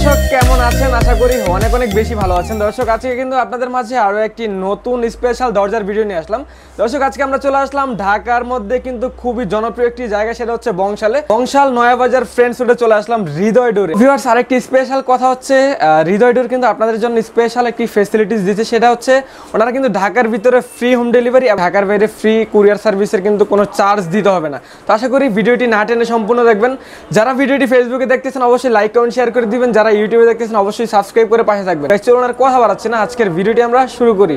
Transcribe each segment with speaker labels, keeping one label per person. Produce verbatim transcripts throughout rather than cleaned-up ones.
Speaker 1: দর্শক কেমন আছেন? আশা করি অনেক অনেক বেশি ভালো আছেন। দর্শক আজকে কিন্তু আপনাদের মাঝে আরো একটি নতুন স্পেশাল দরজার ভিডিও নিয়ে আসলাম। দর্শক আজকে আমরা চলে আসলাম ঢাকার মধ্যে কিন্তু খুবই জনপ্রিয় একটি জায়গা, সেটা হচ্ছে বংশালে। বংশাল নয়াবাজার ফ্রেন্ডস রোডে চলে আসলাম হৃদয় ডোরে। ভিউয়ার্স, আরেকটি স্পেশাল কথা হচ্ছে হৃদয় ডোর কিন্তু আপনাদের জন্য স্পেশাল একটি ফেসিলিটিস দিচ্ছে, সেটা হচ্ছে ওনারা কিন্তু ঢাকার ভিতরে ফ্রি হোম ডেলিভারি, ঢাকার বাইরে ফ্রি কুরিয়ার সার্ভিসের কিন্তু কোনো চার্জ দিতে হবে না। তো আশা করি ভিডিওটি না টেনে সম্পূর্ণ দেখবেন। যারা ভিডিওটি ফেসবুকে দেখতেছেন অবশ্যই লাইক কমেন্ট শেয়ার করে দিবেন, যারা ইউটিউবে দেখতেছেন অবশ্যই সাবস্ক্রাইব করে পাশে থাকবেন। চলুন আর কথা বাড়াচ্ছি না, আজকের ভিডিওটি আমরা শুরু করি।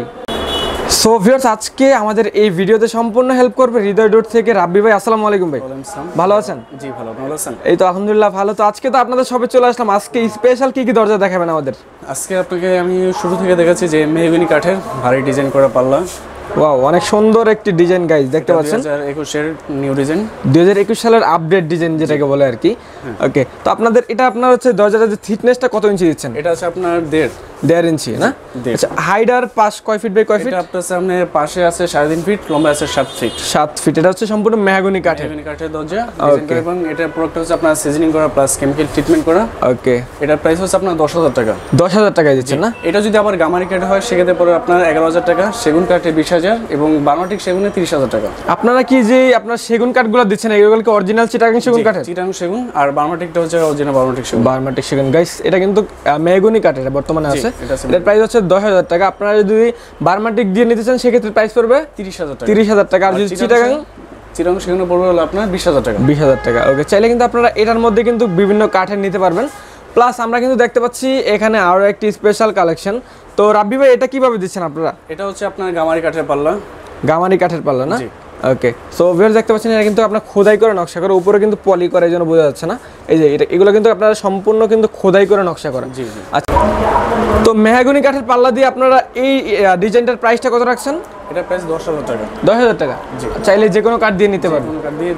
Speaker 1: সো ভিউয়ার্স, আজকে আমাদের এই ভিডিওতে সম্পূর্ণ হেল্প করবে হৃদয় ডোর থেকে রাব্বি ভাই। আসসালামু আলাইকুম ভাই, ভালো আছেন?
Speaker 2: জি ভালো, ভালো আছেন?
Speaker 1: এই তো আলহামদুলিল্লাহ ভালো। তো আজকে তো আপনাদের সবে চলে আসলাম, আজকে স্পেশাল কি কি দরজা দেখাবেন আমাদের?
Speaker 2: আজকে আপনাকে আমি শুরু থেকে দেখাচ্ছি যে মেহগনি কাঠের ভারী ডিজাইন করা পাল্লা।
Speaker 1: ওয়াও, অনেক সুন্দর একটি ডিজাইন গাইস, দেখতে পাচ্ছেন
Speaker 2: দুই হাজার একুশ এর নিউ ডিজাইন,
Speaker 1: দুই হাজার একুশ সালের আপডেট ডিজাইন যেটাকে বলে আর কি। ওকে, তো আপনাদের এটা আপনার হচ্ছে দরজাটার যে থিকনেসটা কত ইঞ্চি দিচ্ছেন?
Speaker 2: এটা আছে আপনার দেড়
Speaker 1: দেড় ইঞ্চি না? আচ্ছা, হাইট আর পাশ কয় ফিট বাই কয় ফিট?
Speaker 2: এটা আপনার সামনে পাশে আছে সাড়ে তিন ফিট, লম্বা আছে সাত ফিট।
Speaker 1: সাত ফিট। এটা হচ্ছে সম্পূর্ণ মেহগনি কাঠের
Speaker 2: মেহগনি কাঠের দরজা ডিজাইন করা, এবং এটা প্রোডাক্ট হচ্ছে আপনার সিজনিং করা প্লাস কেমিক্যাল ট্রিটমেন্ট করা।
Speaker 1: ওকে,
Speaker 2: এটার প্রাইস হচ্ছে আপনার দশ হাজার টাকা।
Speaker 1: দশ হাজার টাকায় দিচ্ছেন না?
Speaker 2: এটা যদি আবার গামারি কাঠ হয় সেক্ষেত্রে পরে আপনার এগারো হাজার টাকা, সেগুন কাঠে বিশ হাজার এবং বার্মাটিক সেগুনে তিরিশ হাজার টাকা।
Speaker 1: আপনারা কি যে আপনার সেগুন কাঠগুলো দিচ্ছেন এগুলো কি অরিজিনাল চিটাগাং সেগুন কাঠের?
Speaker 2: চিটাগাং সেগুন, আর বার্মাটিকটা হচ্ছে অরিজিনাল বার্মাটিক সেগুন।
Speaker 1: বার্মাটিক সেগুন গাইস, এটা কিন্তু মেহগনি কাঠের বর্তমানে আছে। এটার প্রাইস হচ্ছে দশ হাজার টাকা। আপনারা যদি বার্মাটিক দিয়ে নিতে চান সেক্ষেত্রে প্রাইস পড়বে
Speaker 2: তিরিশ হাজার টাকা।
Speaker 1: তিরিশ হাজার টাকা। আর যদি চিটাগাং
Speaker 2: চিটাগাং সেগুনে পড়বে হলো আপনার বিশ হাজার টাকা।
Speaker 1: বিশ হাজার টাকা। ওকে, চাইলে কিন্তু আপনারা এটার মধ্যে কিন্তু বিভিন্ন কাঠের নিতে পারবেন। প্লাস আমরা কিন্তু দেখতে পাচ্ছি এখানে আরো একটি স্পেশাল কালেকশন। তো রাব্বি ভাই, এটা কিভাবে দিচ্ছেন আপনারা?
Speaker 2: এটা হচ্ছে আপনার গামারি কাঠের পাল্লা।
Speaker 1: গামারি কাঠের পাল্লা না? ওকে, সো ভিউয়ার্স দেখতে পাচ্ছেন এটা কিন্তু আপনার খোদাই করে নকশা করে, উপরে কিন্তু পলি করে, এই জন্য বোঝা যাচ্ছে না। এই যে এটা এগুলো কিন্তু আপনারা সম্পূর্ণ কিন্তু খোদাই করে নকশা করা।
Speaker 2: জি জি।
Speaker 1: আচ্ছা, তো মেহগনি কাঠের পাল্লা দিয়ে আপনারা এই ডিজাইনটার প্রাইসটা কত রাখছেন?
Speaker 2: এটা প্রাইস দশ হাজার টাকা।
Speaker 1: দশ হাজার টাকা। চাইলে যে কোনো কাঠ দিয়ে নিতে পারবেন।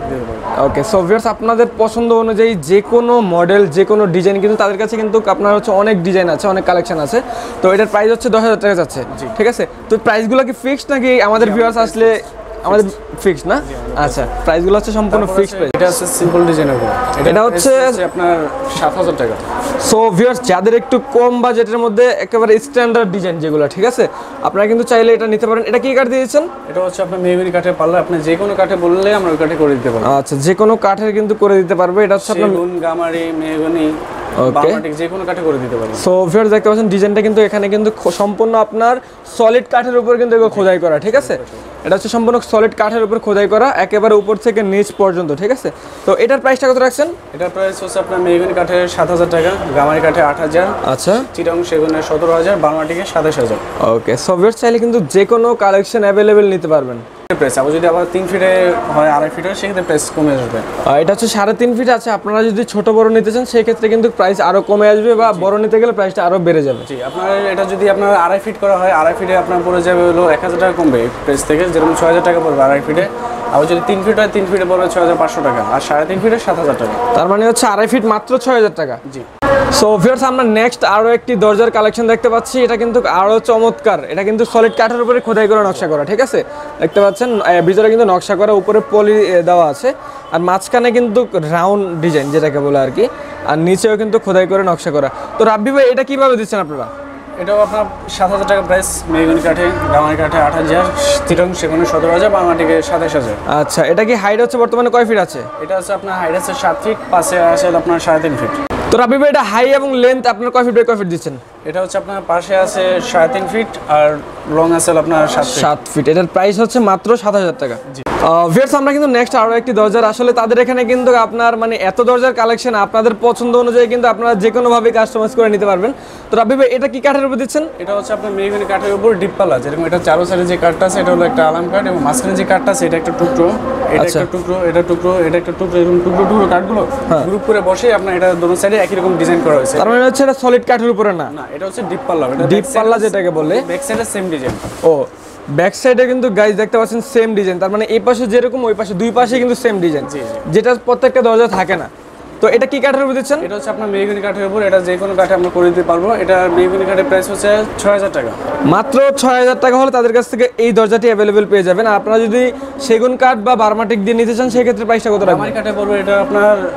Speaker 1: ওকে, সো ভিউয়ার্স আপনাদের পছন্দ অনুযায়ী যে কোনো মডেল যে কোনো ডিজাইন কিন্তু তাদের কাছে কিন্তু আপনার হচ্ছে অনেক ডিজাইন আছে, অনেক কালেকশন আছে। তো এটার প্রাইস হচ্ছে দশ হাজার টাকা যাচ্ছে, ঠিক আছে? তো প্রাইসগুলো কি ফিক্সড নাকি আমাদের ভিউয়ার্স আসলে আমাদের ফিক্সড না? আচ্ছা, প্রাইসগুলো হচ্ছে সম্পূর্ণ ফিক্সড প্রাইস।
Speaker 2: এটা হচ্ছে সিম্পল ডিজাইনের উপর,
Speaker 1: এটা হচ্ছে
Speaker 2: আপনার সাত হাজার টাকা।
Speaker 1: সো ভিউয়ার্স, যাদের একটু কম বাজেটের মধ্যে একেবারে স্ট্যান্ডার্ড ডিজাইন যেগুলো, ঠিক আছে, আপনারা কিন্তু চাইলে এটা নিতে পারেন। এটা কি কাঠ দিয়েছেন?
Speaker 2: এটা হচ্ছে আপনার মেহগনি কাঠের পাল্লা। আপনি যে কোনো কাঠে বললে আমরা ওই কাঠে করে দিতে পারবো।
Speaker 1: আচ্ছা, যে কোনো কাঠের কিন্তু করে দিতে পারবে। এটা হচ্ছে আপনার
Speaker 2: সেগুন, গামারি, মেহগনি, বার্মাটিক যে কোনো কাঠে করে দিতে পারবো।
Speaker 1: সো ভিউয়ার্স দেখতে পাচ্ছেন ডিজাইনটা কিন্তু এখানে কিন্তু সম্পূর্ণ আপনার সলিড কাঠের উপর কিন্তু এগুলো খোদাই করা, ঠিক আছে? এটা হচ্ছে সম্পূর্ণ সলিড কাঠের উপর খোদাই করা, একেবারে উপর থেকে নিচ পর্যন্ত, ঠিক আছে? তো এটার প্রাইসটা কত রাখছেন?
Speaker 2: এটার প্রাইস হচ্ছে আপনার মেহগনি কাঠের সাত হাজার টাকা, গামারি কাঠে আট হাজার,
Speaker 1: আচ্ছা,
Speaker 2: চিটাগাং সেগুনের সতেরো হাজার, বার্মাটিকে সাতাশ হাজার।
Speaker 1: ওকে, সো ভিউয়ার্স চাইলে কিন্তু যে কোনো কালেকশন অ্যাভেলেবেল নিতে পারবেন।
Speaker 2: প্রাইস আবার যদি আবার তিন ফিটে হয়, আড়াই ফিট হয়, সেক্ষেত্রে প্রাইস কমে আসবে।
Speaker 1: এটা হচ্ছে সাড়ে তিন ফিট আছে। আপনারা যদি ছোট বড় নিতে চান সেই ক্ষেত্রে কিন্তু প্রাইস আরো কমে আসবে, বা বড় নিতে গেলে প্রাইসটা আরো বেড়ে যাবে।
Speaker 2: জি, আপনার এটা যদি আপনার আড়াই ফিট করা হয়, আড়াই ফিটে আপনার পড়ে যাবে হলো এক হাজার টাকা কমবে প্রাইস থেকে, যেরকম ছয় হাজার টাকা পড়বে আড়াই ফিটে। আবার যদি তিন ফিট হয়, তিন ফিটে পড়বে ছয় হাজার পাঁচশো টাকা, আর সাড়ে তিন ফিটে সাত হাজার টাকা।
Speaker 1: তার মানে হচ্ছে আড়াই ফিট মাত্র ছয় হাজার টাকা।
Speaker 2: জি।
Speaker 1: সো ভিউয়ার্স আমরা নেক্সট আরো একটি দরজার কালেকশন দেখতে পাচ্ছি। এটা কিন্তু আরো চমৎকার। এটা কিন্তু সলিড কাঠের উপরে খোদাই করে নকশা করা, ঠিক আছে? দেখতে পাচ্ছেন ভিতরে কিন্তু নকশা করা, উপরে পলি দেওয়া আছে, আর মাঝখানে কিন্তু রাউন্ড ডিজাইন যেটাকে বলে আর কি, আর নিচেও কিন্তু খোদাই করে নকশা করা। তো রাব্বি ভাই, এটা কিভাবে দিচ্ছেন আপনারা?
Speaker 2: এটাও আপনার সাত হাজার টাকা প্রাইস, মেহগনি কাঠে, গামারি কাঠে আট হাজার, চিটাগাং সেগুনে সতেরো হাজার, বার্মাটিকে সাতাশ হাজার।
Speaker 1: আচ্ছা, এটা কি হাইট হচ্ছে বর্তমানে কয় ফিট আছে?
Speaker 2: এটা হচ্ছে আপনার হাইট আছে সাত ফিট, পাশে আছে আপনার সাড়ে তিন ফিট।
Speaker 1: তো রাব্বি ভাই, এটা হাই এবং লেন্থ আপনার কয় ফিট বাই কয় ফিট দিচ্ছেন?
Speaker 2: এটা হচ্ছে আপনার পাশে আছে সাড়ে তিন ফিট, আর লং আছে আপনার সাত ফিট।
Speaker 1: সাত ফিট। এটার প্রাইস হচ্ছে মাত্র সাত হাজার টাকা। ভিউয়ার্স আমরা কিন্তু নেক্সট আরো একটি দরজার, আসলে তাদের এখানে কিন্তু আপনার মানে এত দরজার কালেকশন, আপনাদের পছন্দ অনুযায়ী কিন্তু আপনারা যে কোনো ভাবে কাস্টমাইজ করে নিতে পারবেন। তো রাব্বি ভাই, এটা কি কাঠের উপর দিচ্ছেন?
Speaker 2: এটা হচ্ছে আপনার মেহগনি কাঠের উপর ডিপ পাল্লা, যেরকম এটা চারো সাইডে যে কাঠটা আছে এটা হলো একটা আলাম কাঠ, এবং মাঝখানে যে কাঠটা আছে এটা একটা টুকরো, এটা একটা টুকরো, এটা টুকরো, এটা একটা টুকরো, এরকম টুকরো টুকরো কাঠগুলো গ্রুপ করে বসে আপনার এটা দোনো সাইডে একই রকম ডিজাইন করা হয়েছে।
Speaker 1: তার মানে হচ্ছে এটা সলিড কাঠের উপরে না?
Speaker 2: না, এটা হচ্ছে ডিপ পাল্লা। এটা
Speaker 1: ডিপ পাল্লা যেটাকে বলে,
Speaker 2: ব্যাক সাইডে সেম ডিজাইন।
Speaker 1: ও, ব্যাক সাইডে কিন্তু গাইস দেখতে পাচ্ছেন সেম ডিজাইন। তার মানে এই পাশে যেরকম ওই পাশে দুই পাশে কিন্তু সেম ডিজাইন, যেটা প্রত্যেকটা দরজা থাকে না। তো এটা কি কাঠের উপর দিচ্ছেন?
Speaker 2: এটা হচ্ছে আপনার মেহগনি কাঠের উপর, এটা যে কোনো কাঠে আমরা করে দিতে পারবো। এটা মেহগনি কাঠের প্রাইস হচ্ছে ছয় হাজার টাকা।
Speaker 1: মাত্র ছয় হাজার টাকা হলে তাদের কাছ থেকে এই দরজাটি অ্যাভেলেবেল পেয়ে যাবেন। আর আপনারা যদি সেগুন কাঠ বা বার্মাটিক দিয়ে নিতে চান সেক্ষেত্রে প্রাইসটা কত রাখবেন?
Speaker 2: গামারি কাঠে পড়বে এটা আপনার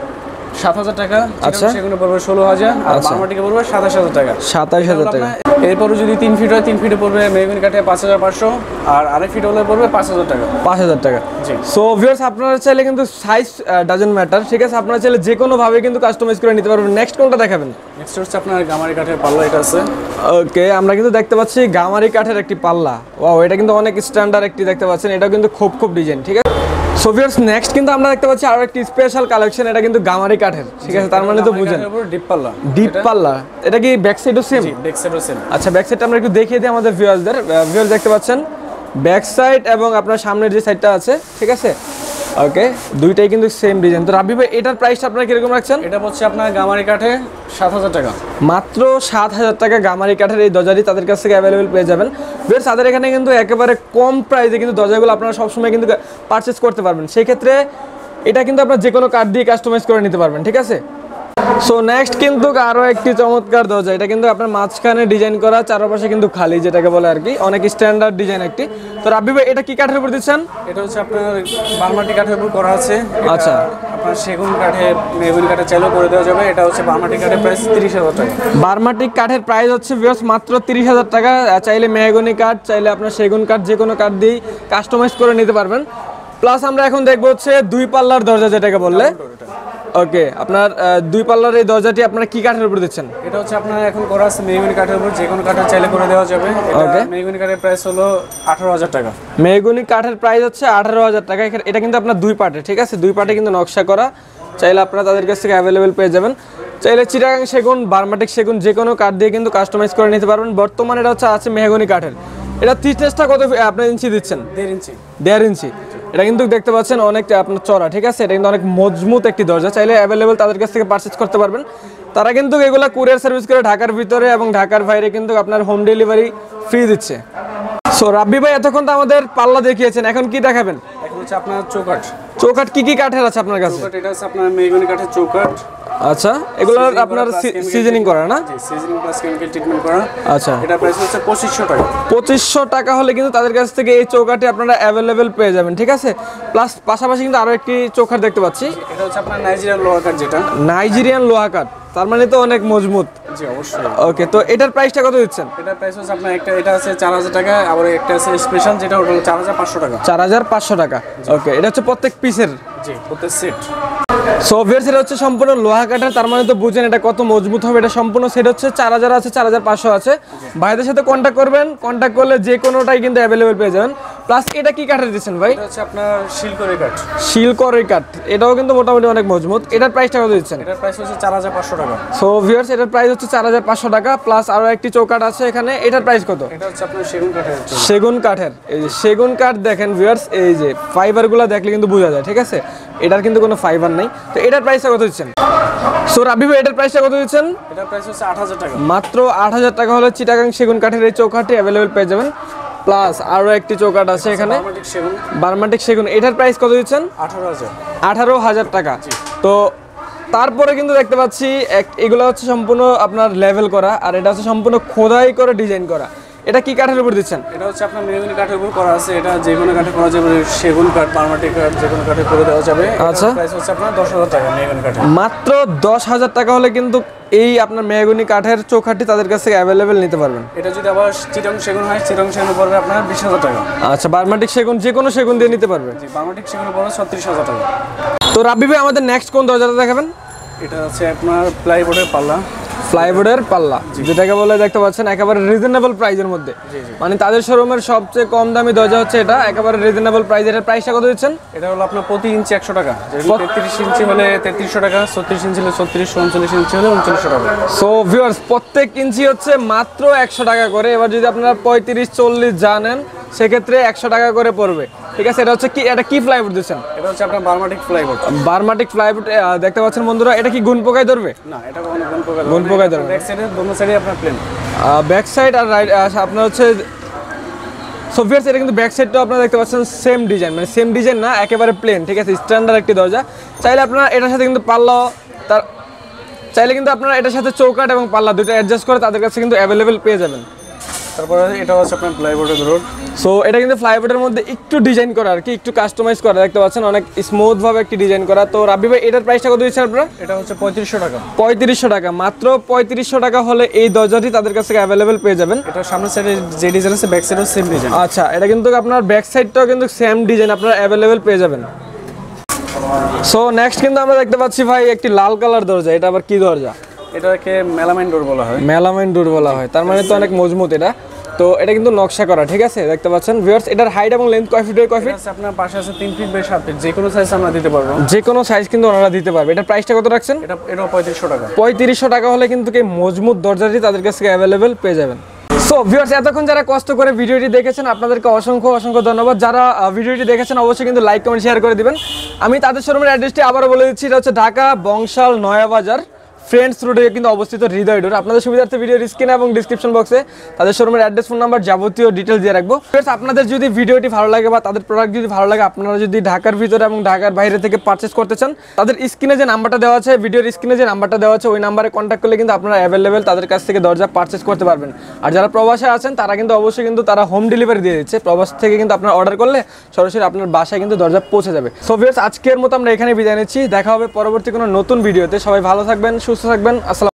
Speaker 2: সাত হাজার টাকা,
Speaker 1: আচ্ছা
Speaker 2: সেগুলো পড়বে ষোলো হাজার, আর বার্মাটিকে পড়বে সাতাশ হাজার টাকা।
Speaker 1: সাতাশ হাজার টাকা।
Speaker 2: এরপরে যদি তিন ফিট হয় তিন ফিটে পড়বে মেহগনি কাঠে পাঁচ হাজার পাঁচশো, আর আড়াই ফিট হলে পড়বে পাঁচ হাজার টাকা।
Speaker 1: পাঁচ হাজার টাকা।
Speaker 2: জি।
Speaker 1: সো ভিউয়ার্স আপনারা চাইলে কিন্তু সাইজ ডাজন্ট ম্যাটার, ঠিক আছে, আপনারা চাইলে যে কোনো ভাবে কিন্তু কাস্টমাইজ করে নিতে পারবেন। নেক্সট কোনটা দেখাবেন?
Speaker 2: নেক্সট হচ্ছে আপনার গামারি কাঠের পাল্লা, এটা আছে।
Speaker 1: ওকে, আমরা কিন্তু দেখতে পাচ্ছি গামারি কাঠের একটি পাল্লা। ওয়াও, এটা কিন্তু অনেক স্ট্যান্ডার্ড একটি দেখতে পাচ্ছেন, এটাও কিন্তু খুব খুব ডিজাইন, ঠিক আছে। সো ভিউয়ার্স নেক্সট কিন্তু আমরা দেখতে পাচ্ছি আরো একটি স্পেশাল কালেকশন, এটা কিন্তু গামারি কাঠের, ঠিক আছে, তার মানে তো বুঝেন
Speaker 2: ডিপ পাল্লা।
Speaker 1: ডিপ পাল্লা, এটা কি ব্যাক সাইডও সেম?
Speaker 2: জি, ব্যাক সাইডও সেম।
Speaker 1: আচ্ছা, ব্যাক সাইডটা আমরা একটু দেখিয়ে দিই আমাদের ভিউয়ার্সদের। ভিউয়ার্স দেখতে পাচ্ছেন ব্যাক সাইড এবং আপনার সামনের যে সাইডটা আছে, ঠিক আছে, ওকে, দুইটাই কিন্তু সেম ডিজাইন। তো রাব্বি ভাই এটার প্রাইসটা আপনারা কিরকম রাখছেন?
Speaker 2: এটা হচ্ছে আপনার গামারি কাঠে সাত হাজার টাকা।
Speaker 1: মাত্র সাত হাজার টাকা গামারি কাঠের এই দরজাটি তাদের কাছ থেকে অ্যাভেলেবেল পেয়ে যাবেন। বেশ, তাদের এখানে কিন্তু একেবারে কম প্রাইসে কিন্তু দরজাগুলো আপনারা সবসময় কিন্তু পারচেস করতে পারবেন। সেই ক্ষেত্রে এটা কিন্তু আপনার যে কোনো কাঠ দিয়ে কাস্টমাইজ করে নিতে পারবেন, ঠিক আছে। সো নেক্সট কিন্তু আরও একটি চমৎকার দরজা, এটা কিন্তু আপনার মাঝখানে ডিজাইন করা, চারপাশে কিন্তু খালি, যেটাকে বলে আর কি, অনেক স্ট্যান্ডার্ড ডিজাইন একটি। তো রাব্বি ভাই এটা কি কাঠের উপর দিচ্ছেন?
Speaker 2: এটা হচ্ছে আপনার বার্মাটি কাঠের উপর করা আছে।
Speaker 1: আচ্ছা,
Speaker 2: আপনার সেগুন কাঠে মেহগনি কাঠে চাইলেও করে দেওয়া যাবে। এটা হচ্ছে বার্মাটি কাঠের প্রাইস তিরিশ হাজার টাকা।
Speaker 1: বার্মাটিক কাঠের প্রাইস হচ্ছে ভিউয়ার্স মাত্র তিরিশ হাজার টাকা। চাইলে মেহগনি কাঠ, চাইলে আপনার সেগুন কাঠ, যে কোনো কাঠ দিয়েই কাস্টমাইজ করে নিতে পারবেন। প্লাস আমরা এখন দেখবো হচ্ছে দুই পাল্লার দরজা, যেটাকে বললে। ওকে, আপনার দুই পাল্লার এই দরজাটি আপনারা কি কাঠের উপর দিচ্ছেন?
Speaker 2: এটা হচ্ছে আপনার এখন করা আছে মেহগনি কাঠের উপর, যে কোনো কাঠের চাইলে করে দেওয়া যাবে। এটা মেহগনি কাঠের প্রাইস হলো আঠারো হাজার টাকা।
Speaker 1: মেহগনি কাঠের প্রাইস হচ্ছে আঠারো হাজার টাকা। এটা কিন্তু আপনার দুই পার্টে, ঠিক আছে, দুই পার্টে কিন্তু নকশা করা, চাইলে আপনারা তাদের কাছ থেকে অ্যাভেলেবেল পেয়ে যাবেন। চাইলে চিটাগাং সেগুন, বার্মাটিক সেগুন, যে কোনো কাঠ দিয়ে কিন্তু কাস্টমাইজ করে নিতে পারবেন। বর্তমানে এটা হচ্ছে আছে মেহগনি কাঠের। এটা থিকনেসটা কত আপনার ইঞ্চি দিচ্ছেন?
Speaker 2: দেড় ইঞ্চি।
Speaker 1: দেড় ইঞ্চি। এটা কিন্তু দেখতে পাচ্ছেন অনেকটা আপনার চড়া, ঠিক আছে, এটা কিন্তু অনেক মজবুত একটি দরজা, চাইলে অ্যাভেলেবেল তাদের কাছ থেকে পারচেজ করতে পারবেন। তারা কিন্তু এগুলো কুরিয়ার সার্ভিস করে ঢাকার ভিতরে এবং ঢাকার বাইরে কিন্তু আপনার হোম ডেলিভারি ফ্রি দিচ্ছে। সো রাব্বি ভাই এতক্ষণ তো আমাদের পাল্লা দেখিয়েছেন, এখন কি দেখাবেন?
Speaker 2: এখন হচ্ছে আপনার চৌকাঠ।
Speaker 1: চৌকাঠ কি কি কাঠের আছে আপনার কাছে?
Speaker 2: চৌকাঠ এটা আছে আপনার মেহগনি কাঠের চৌকাঠ।
Speaker 1: আচ্ছা, এগুলো আপনার সিজনিং করা না?
Speaker 2: জি, সিজনিং প্লাস কেমিক্যাল ট্রিটমেন্ট করা।
Speaker 1: আচ্ছা,
Speaker 2: এটা প্রাইস হচ্ছে পঁচিশশো টাকা।
Speaker 1: পঁচিশশো টাকা হলে কিন্তু তাদের কাছ থেকে এই চৌকাঠটি আপনারা অ্যাভেলেবেল পেয়ে যাবেন, ঠিক আছে। প্লাস পাশাপাশি কিন্তু আরো একটি চৌকাঠ দেখতে পাচ্ছি,
Speaker 2: এটা হচ্ছে আপনার নাইজেরিয়ান লোহা কাঠ, যেটা
Speaker 1: নাইজেরিয়ান লোহা কাঠ, তার মানে তো অনেক মজবুত।
Speaker 2: জি, অবশ্যই।
Speaker 1: ওকে, তো এটার প্রাইসটা কত দিচ্ছেন?
Speaker 2: এটার প্রাইস হচ্ছে আপনার একটা, এটা আছে চার হাজার টাকা, আবার একটা আছে স্পেশাল, যেটা হলো চার হাজার পাঁচশো টাকা।
Speaker 1: চার হাজার পাঁচশো টাকা। ওকে, এটা হচ্ছে প্রত্যেক পিসের?
Speaker 2: জি, প্রত্যেক সেট।
Speaker 1: সো ভিউয়ার্স এটা হচ্ছে সম্পূর্ণ লোহা কাঠের, তার মানে তো বুঝেন এটা কত মজবুত হবে। এটা সম্পূর্ণ সেট হচ্ছে চার হাজার আছে, চার হাজার পাঁচশো আছে। ভাইদের সাথে কন্ট্যাক্ট করবেন, কন্ট্যাক্ট করলে যে কোনোটাই কিন্তু অ্যাভেলেবেল পেয়ে যাবেন। প্লাস এটা কি কাঠের দিচ্ছেন ভাই?
Speaker 2: এটা হচ্ছে আপনার শিলকরি কাঠ।
Speaker 1: শিলকরি কাঠ, এটাও কিন্তু মোটামুটি অনেক মজবুত। এটার প্রাইসটা কত দিচ্ছেন?
Speaker 2: এটার প্রাইস হচ্ছে চার হাজার পাঁচশো টাকা।
Speaker 1: সো ভিউয়ার্স এটার প্রাইস হচ্ছে চার হাজার পাঁচশো টাকা। প্লাস আরো একটি চৌকাঠ আছে এখানে, এটার প্রাইস কত?
Speaker 2: এটা হচ্ছে আপনার সেগুন কাঠের।
Speaker 1: সেগুন কাঠের, এই যে সেগুন কাঠ দেখেন ভিউয়ার্স, এই যে ফাইবারগুলো দেখলে কিন্তু বোঝা যায়, ঠিক আছে, এটার কিন্তু কোনো ফাইবার নেই। তো এটার প্রাইসটা কত দিচ্ছেন? সো রাব্বি ভাই এটার প্রাইসটা কত দিচ্ছেন?
Speaker 2: এটার প্রাইস হচ্ছে আট হাজার টাকা।
Speaker 1: মাত্র আট হাজার টাকা হলে চিটাগাং সেগুন কাঠের এই চৌকাঠটি অ্যাভেলেবেল পেয়ে যাবেন। প্লাস আরো একটি চৌকাঠ আছে এখানে,
Speaker 2: বার্মাটিক সেগুন।
Speaker 1: বার্মাটিক সেগুন, এটার প্রাইস কত দিচ্ছেন?
Speaker 2: আঠারো হাজার।
Speaker 1: আঠারো হাজার টাকা। তো তারপরে কিন্তু দেখতে পাচ্ছি এগুলো হচ্ছে সম্পূর্ণ আপনার লেভেল করা, আর এটা হচ্ছে সম্পূর্ণ খোদাই করে ডিজাইন করা। এটা কি কাঠের উপর দিচ্ছেন?
Speaker 2: এটা হচ্ছে আপনার মেহগনি কাঠের উপর করা আছে। এটা যে কোনো কাঠে করা যাবে, সেগুন কাঠ, বার্মাটিক কাঠ, যে কোনো কাঠে করে দেওয়া যাবে।
Speaker 1: আচ্ছা,
Speaker 2: প্রাইস হচ্ছে আপনার দশ হাজার টাকা মেহগনি কাঠে।
Speaker 1: মাত্র দশ হাজার টাকা হলে কিন্তু এই আপনার মেহগনি কাঠের চৌকাঠটি তাদের কাছ থেকে অ্যাভেলেবেল নিতে পারবেন।
Speaker 2: এটা যদি আবার চিটাং সেগুন হয়, চিটাং সেগুন পড়বে আপনার বিশ হাজার টাকা।
Speaker 1: আচ্ছা, বার্মাটিক সেগুন, যে কোনো সেগুন দিয়ে নিতে পারবে।
Speaker 2: জি, বার্মাটিক সেগুন পড়বে ছত্রিশ হাজার টাকা।
Speaker 1: তো রাব্বি ভাই আমাদের নেক্সট কোন দরজাটা দেখাবেন?
Speaker 2: এটা হচ্ছে আপনার প্লাইবোর্ডের পাল্লা।
Speaker 1: প্লাইবোর্ডের পাল্লা, যেটাকে বলে দেখতে পাচ্ছেন একেবারে রিজনেবল প্রাইসের মধ্যে, মানে তাদের শোরুমের সবচেয়ে কম দামি দরজা হচ্ছে এটা, একেবারে রিজনেবল প্রাইস। এর প্রাইসটা কত দিচ্ছেন?
Speaker 2: এটা হলো আপনার প্রতি ইঞ্চি একশো টাকা। তেত্রিশ ইঞ্চি হলে তেত্রিশশো টাকা, ছত্রিশ ইঞ্চি হলে ছত্রিশশো, উনচল্লিশ ইঞ্চি হলে উনচল্লিশশো টাকা।
Speaker 1: সো ভিউয়ার্স প্রত্যেক ইঞ্চি হচ্ছে মাত্র একশো টাকা করে। এবার যদি আপনারা পঁয়ত্রিশ চল্লিশ জানেন সেক্ষেত্রে একশো টাকা করে পড়বে, ঠিক আছে। এটা হচ্ছে কি, এটা কি প্লাইবোর্ড দিচ্ছেন?
Speaker 2: এটা হচ্ছে আপনার বার্মাটিক প্লাইবোর্ড।
Speaker 1: বার্মাটিক প্লাইবোর্ড দেখতে পাচ্ছেন বন্ধুরা, এটা কি গুণ পোকায় ধরবে?
Speaker 2: না, এটা কখনো গুণ পোকায় ধরবে
Speaker 1: গুণ পোকায় ধরবে।
Speaker 2: ব্যাক সাইডে দোনো সাইডে আপনার প্লেন।
Speaker 1: ব্যাক সাইড আর রাইট আপনার হচ্ছে, সো ভিউয়ার্স এটা কিন্তু ব্যাক সাইডটাও আপনারা দেখতে পাচ্ছেন সেম ডিজাইন, মানে সেম ডিজাইন না, একেবারে প্লেন, ঠিক আছে, স্ট্যান্ডার্ড একটি দরজা। চাইলে আপনারা এটার সাথে কিন্তু পাল্লা, তার চাইলে কিন্তু আপনারা এটার সাথে চৌকাঠ এবং পাল্লা দুটো অ্যাডজাস্ট করে তাদের কাছে কিন্তু অ্যাভেলেবেল পেয়ে যাবেন।
Speaker 2: তারপরে এটা হচ্ছে আপনার প্লাইবোর্ডের রোড।
Speaker 1: সো এটা কিন্তু ফ্লাইবোর্ডের মধ্যে একটু ডিজাইন করা আর কি, একটু কাস্টমাইজ করা, দেখতে পাচ্ছেন অনেক স্মুথ ভাবে একটি ডিজাইন করা। তো রাব্বি ভাই এটার প্রাইসটা কত দিচ্ছেন আপনারা?
Speaker 2: এটা হচ্ছে পঁয়ত্রিশশো টাকা।
Speaker 1: পঁয়ত্রিশশো টাকা, মাত্র পঁয়ত্রিশশো টাকা হলে এই দরজাটি তাদের কাছ থেকে অ্যাভেলেবেল পেয়ে যাবেন।
Speaker 2: এটা সামনের সাইডে যে ডিজাইন আছে ব্যাক সাইডেও সেম ডিজাইন।
Speaker 1: আচ্ছা, এটা কিন্তু আপনার ব্যাক সাইডটাও কিন্তু সেম ডিজাইন আপনারা অ্যাভেলেবেল পেয়ে যাবেন। সো নেক্সট কিন্তু আমরা দেখতে পাচ্ছি ভাই একটি লাল কালার দরজা, এটা আবার কি দরজা?
Speaker 2: এটাকে মেলামাইন ডোর বলা হয়।
Speaker 1: মেলামাইন ডোর বলা হয়, তার মানে তো অনেক মজবুত এটা। তো এটা কিন্তু নকশা করা, ঠিক আছে, দেখতে পাচ্ছেন ভিউয়ার্স। এটার হাইট এবং লেন্থ কয় ফিট বাই কয় ফিট?
Speaker 2: আছে আপনার পাশে আছে তিন ফিট বাই সাত ফিট, যে কোনো সাইজ আমরা দিতে পারবো।
Speaker 1: যে কোনো সাইজ কিন্তু ওনারা দিতে পারবে। এটার প্রাইসটা কত রাখছেন?
Speaker 2: এটা এটাও পঁয়ত্রিশশো টাকা।
Speaker 1: পঁয়ত্রিশশো টাকা হলে কিন্তু এই মজবুত দরজাটি তাদের কাছ থেকে অ্যাভেলেবেল পেয়ে যাবেন। সো ভিউয়ার্স, এতক্ষণ যারা কষ্ট করে ভিডিওটি দেখেছেন আপনাদেরকে অসংখ্য অসংখ্য ধন্যবাদ। যারা আহ, ভিডিওটি দেখেছেন অবশ্যই কিন্তু লাইক কমেন্ট শেয়ার করে দিবেন। আমি তাদের শোরুমের অ্যাড্রেসটি আবারও বলে দিচ্ছি, এটা হচ্ছে ঢাকা বংশাল নয়াবাজার ফ্রেন্ডস রোডে কিন্তু অবস্থিত হৃদয় ডোর। আপনাদের সুবিধার্থে ভিডিওর স্ক্রিনে এবং ডিসক্রিপশন বক্সে তাদের শোরুমের অ্যাড্রেস, ফোন নাম্বার, যাবতীয় ডিটেলস দিয়ে রাখবো। ভিউয়ার্স, আপনাদের যদি ভিডিওটি ভালো লাগে বা তাদের প্রোডাক্ট যদি ভালো লাগে, আপনারা যদি ঢাকার ভিতরে এবং ঢাকার বাইরে থেকে পারচেস করতে চান, তাদের স্ক্রিনে যে নাম্বারটা দেওয়া আছে, ভিডিওর স্ক্রিনে যে নাম্বারটা দেওয়া আছে, ওই নাম্বারে কন্ট্যাক্ট করলে কিন্তু আপনারা অ্যাভেলেবেল তাদের কাছ থেকে দরজা পারচেস করতে পারবেন। আর যারা প্রবাসে আছেন তারা কিন্তু অবশ্যই কিন্তু তারা হোম ডেলিভারি দিয়ে দিচ্ছে। প্রবাস থেকে কিন্তু আপনারা অর্ডার করলে সরাসরি আপনার বাসায় কিন্তু দরজা পৌঁছে যাবে। সো ভিউয়ার্স, আজকের মতো আমরা এখানে বিদায় নিচ্ছি। দেখা হবে পরবর্তী কোনো নতুন ভিডিওতে। সবাই ভালো থাকবেন, সুস্থ থাকবেন। আসসালাম।